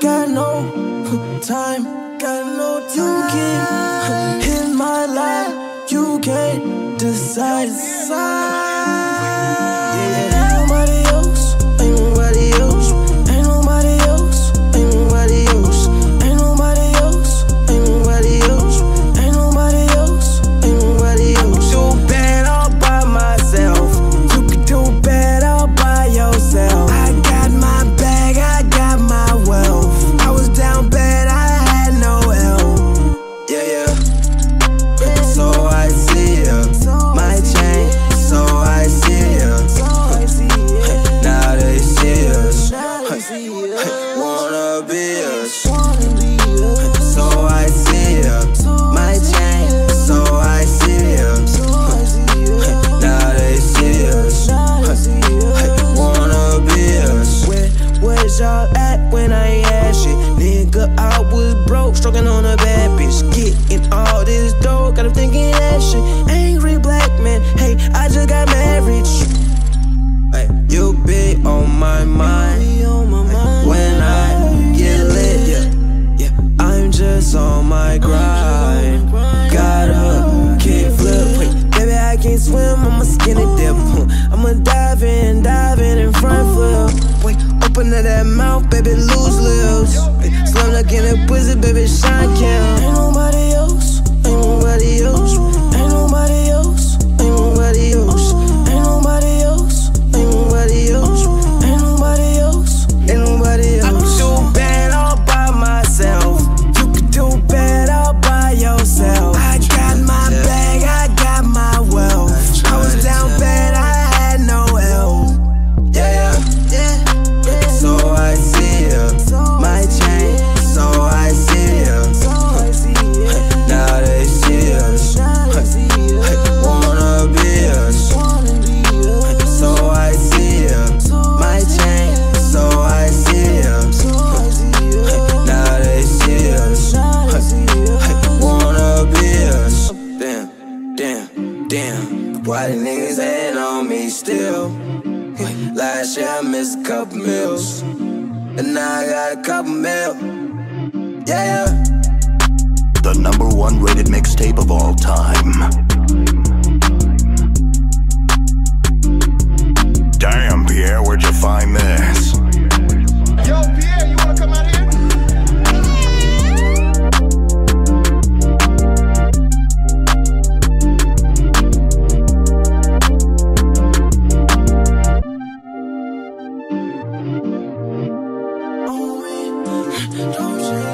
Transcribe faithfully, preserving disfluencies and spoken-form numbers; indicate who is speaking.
Speaker 1: got no time, got no time. You can't hit my line, you can't decide. Yeah, ain't nobody else, ain't nobody else, ain't nobody else, ain't nobody else, ain't nobody else, ain't nobody else, ain't nobody else, ain't nobody else. Do bad all by myself, you can do bad all by yourself. I got my bag, I got my wealth. I was down bad, I had no help. Yeah, yeah. So I see ya, my chain. So I see ya. Now they see us. Wanna be us. So I see ya, my chain. So I see ya. Now they see us. Wanna be us. Where, where's y'all at when I ain't had shit? Nigga, I was broke, stroking on a bad bitch. Getting all this dough, got him thinking that shit. Angry black man, hey, I just got married. Hey, you be on my mind when I get lit, yeah, yeah. I'm just on my grind. Gotta kick flip, wait, baby, I can't swim, I'm a skinny dip. I'ma dive in, dive in in front flip. Wait, open up that mouth, baby, lose lips. Slam like in that pussy, baby, shine count. Ain't nobody else, ain't nobody else, ain't nobody else, ain't nobody else, ain't nobody else, ain't nobody else, ain't nobody else, ain't nobody else. I can do bad all by myself, you can do bad all by yourself. I got my bag, I got my wealth. I was down bad, I had no help. Yeah, yeah, yeah. So I see ya, my chain. So I see ya. Now they see us. Wanna be us. So I see ya, my chain. So I see ya. Now they see us. Wanna be us. Damn, damn, damn. Why the niggas ain't on me still? Last year I missed a couple meals, and now I got a couple mil. Yeah.
Speaker 2: The number one rated mixtape of all time. Damn, Pierre, where'd you find this?
Speaker 3: Yo, Pierre, you wanna come out here?
Speaker 1: Don't